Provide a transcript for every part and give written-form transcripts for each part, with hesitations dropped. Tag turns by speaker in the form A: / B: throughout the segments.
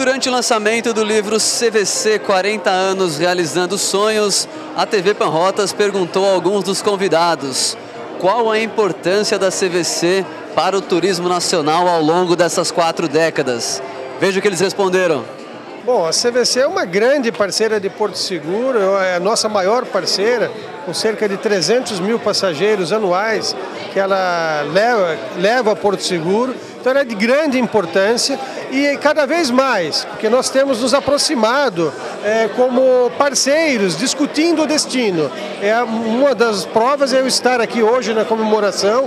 A: Durante o lançamento do livro CVC 40 anos realizando sonhos, a TV Panrotas perguntou a alguns dos convidados qual a importância da CVC para o turismo nacional ao longo dessas 4 décadas. Veja o que eles responderam.
B: Bom, a CVC é uma grande parceira de Porto Seguro, é a nossa maior parceira, com cerca de 300 mil passageiros anuais que ela leva a Porto Seguro. Então ela é de grande importância e cada vez mais, porque nós temos nos aproximado como parceiros, discutindo o destino. Uma das provas é eu estar aqui hoje na comemoração,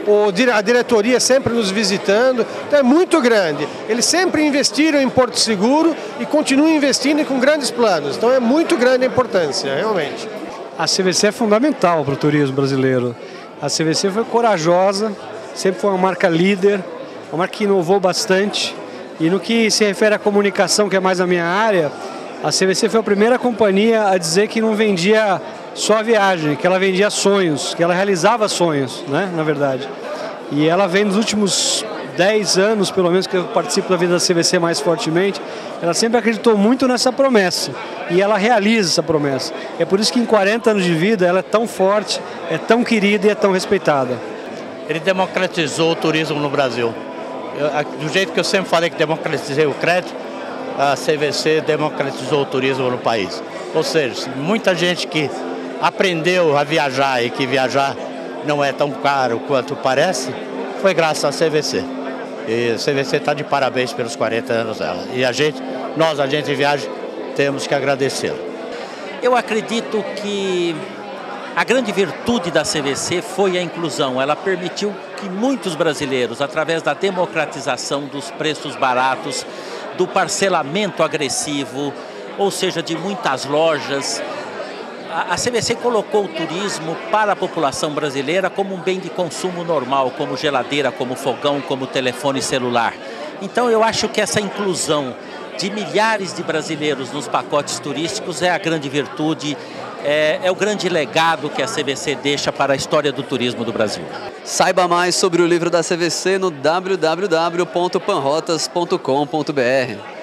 B: a diretoria sempre nos visitando, então é muito grande. Eles sempre investiram em Porto Seguro e continuam investindo com grandes planos, então é muito grande a importância, realmente.
C: A CVC é fundamental para o turismo brasileiro. A CVC foi corajosa, sempre foi uma marca líder, uma marca que inovou bastante. E no que se refere à comunicação, que é mais a minha área, a CVC foi a primeira companhia a dizer que não vendia só a viagem, que ela vendia sonhos, que ela realizava sonhos, né, na verdade. E ela vem nos últimos 10 anos, pelo menos, que eu participo da vida da CVC mais fortemente, ela sempre acreditou muito nessa promessa. E ela realiza essa promessa. É por isso que em 40 anos de vida ela é tão forte, é tão querida e é tão respeitada.
D: Ele democratizou o turismo no Brasil. Do jeito que eu sempre falei que democratizei o crédito, a CVC democratizou o turismo no país. Ou seja, muita gente que aprendeu a viajar e que viajar não é tão caro quanto parece, foi graças à CVC. E a CVC está de parabéns pelos 40 anos dela. E nós, agentes de viagem, temos que agradecê-la.
E: Eu acredito que a grande virtude da CVC foi a inclusão. Ela permitiu que muitos brasileiros, através da democratização dos preços baratos, do parcelamento agressivo, ou seja, de muitas lojas, a CVC colocou o turismo para a população brasileira como um bem de consumo normal, como geladeira, como fogão, como telefone celular. Então eu acho que essa inclusão de milhares de brasileiros nos pacotes turísticos é a grande virtude, é o grande legado que a CVC deixa para a história do turismo do Brasil.
A: Saiba mais sobre o livro da CVC no www.panrotas.com.br.